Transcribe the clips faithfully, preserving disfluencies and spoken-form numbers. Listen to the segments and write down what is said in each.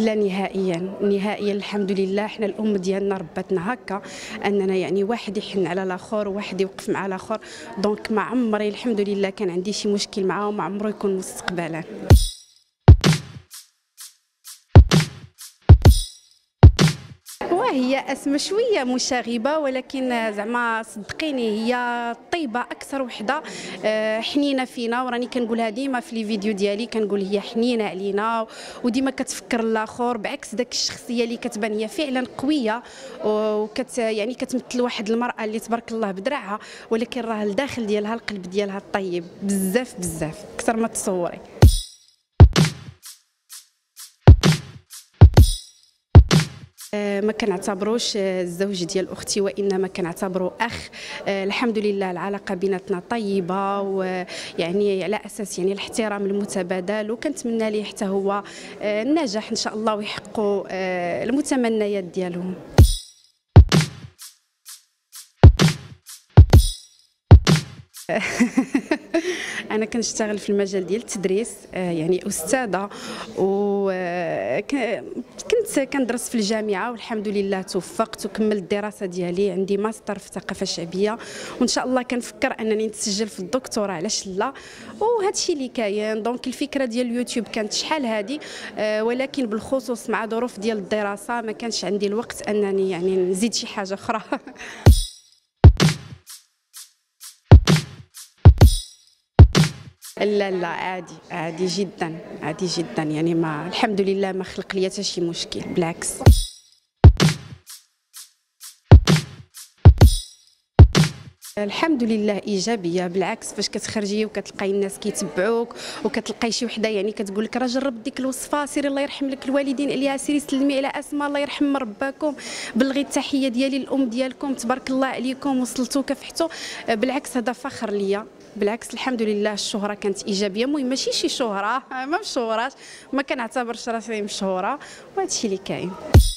لا نهائيا نهائيا، الحمد لله حنا الام ديالنا ربتنا هكا، اننا يعني واحد يحن على الاخر وواحد يوقف مع الاخر. دونك ما عمري الحمد لله كان عندي شي مشكل معاه وما عمره يكون مستقبلا. وهي اسماء شويه مشاغبه، ولكن زعما صدقيني هي طيبه اكثر وحده حنينه فينا، وراني كنقولها ديما في لي فيديو ديالي، كنقول هي حنينه علينا وديما كتفكر الاخر، بعكس داك الشخصيه اللي كتبان هي فعلا قويه وكت يعني كتمثل واحد المراه اللي تبارك الله بدرعها، ولكن راه الداخل ديالها القلب ديالها طيب بزاف بزاف اكثر ما تصوري. ما كنعتبروش الزوج ديال اختي، وانما كنعتبرو اخ. الحمد لله العلاقه بيناتنا طيبه، ويعني على اساس يعني الاحترام المتبادل، وكنتمنى ليه حتى هو النجاح ان شاء الله ويحققوا المتمنيات ديالهم. أنا كنشتغل في المجال ديال التدريس، يعني أستاذة، وكنت كندرس في الجامعة والحمد لله توفقت وكملت الدراسة ديالي، عندي ماستر في الثقافة الشعبية، وإن شاء الله كنفكر أنني نتسجل في الدكتوراه، علاش لا. وهذا الشيء اللي كاين. دونك الفكرة ديال اليوتيوب كانت شحال هذه، ولكن بالخصوص مع ظروف ديال الدراسة ما كانش عندي الوقت أنني يعني نزيد شي حاجة أخرى. لا لا عادي عادي جدا عادي جدا، يعني ما الحمد لله ما خلق لي حتى شي مشكل، بالعكس. الحمد لله ايجابيه، بالعكس فاش كتخرجي وكتلقاي الناس كيتبعوك وكتلقاي شي وحده يعني كتقول لك راه جربت ديك الوصفه، سيري الله يرحم لك الوالدين عليها، سيري سلمي على اسماء الله يرحم مرباكم، بلغي التحيه ديالي للام ديالكم، تبارك الله عليكم وصلتوا كفحتوا. بالعكس هذا فخر ليا، بالعكس الحمد لله الشهره كانت ايجابيه. المهم ماشي شي شهره ما مشهوراش، ما كنعتبرش راسي مشهوره، وهذا الشيء اللي كاين.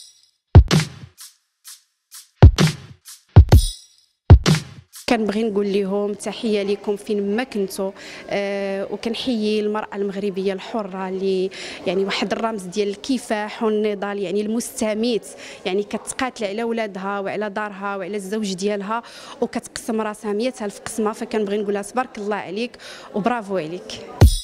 كنبغي نقول لهم تحيه لكم فين ما كنتوا، آه وكنحيي المراه المغربيه الحره اللي يعني واحد الرمز ديال الكفاح والنضال، يعني المستميت، يعني كتقاتل على ولادها وعلى دارها وعلى الزوج ديالها وكتقسم راسها مية ألف قسمه. فكنبغي نقول لها تبارك الله عليك وبرافو عليك.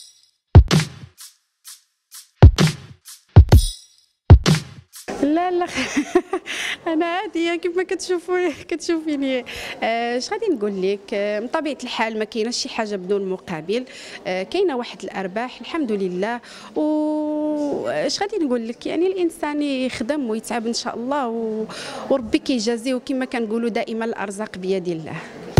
لا لا انا عاديه كيف ما كتشوفوا كتشوفيني. اش غادي نقول لك، من طبيعه الحال ما كايناش شي حاجه بدون مقابل، كاينه واحد الارباح الحمد لله. واش غادي نقول لك، يعني الانسان يخدم ويتعب ان شاء الله وربي كيجازيه، وكما كنقولوا دائما الارزاق بيد الله.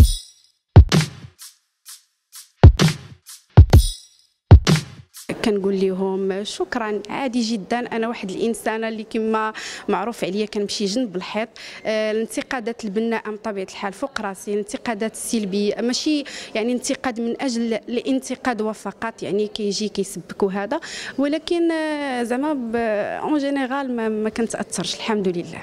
كنقول لهم شكرا، عادي جدا. انا واحد الانسانه اللي كما معروف عليا كنمشي جنب الحيط. آه الانتقادات البناءه من طبيعه الحال فوق راسي، الانتقادات السلبيه ماشي يعني انتقاد من اجل الانتقاد وفقط، يعني كيجي كيسبك وهذا، ولكن آه زعما اون جينيرال ما, ما كنتاثرش الحمد لله.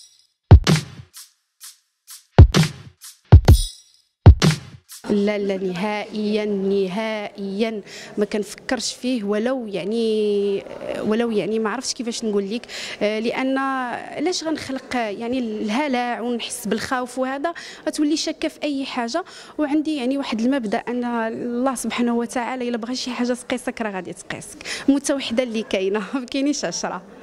لا لا نهائيا نهائيا ما كنفكرش فيه، ولو يعني ولو يعني ما عرفتش كيفاش نقول لك، لان علاش غنخلق يعني الهلع ونحس بالخوف وهذا، غتولي شاكه في اي حاجه. وعندي يعني واحد المبدا ان الله سبحانه وتعالى الا بغى شي حاجه تقيسك راه غادي تقيسك، متوحده اللي كاينه ما كاينينش عشرة.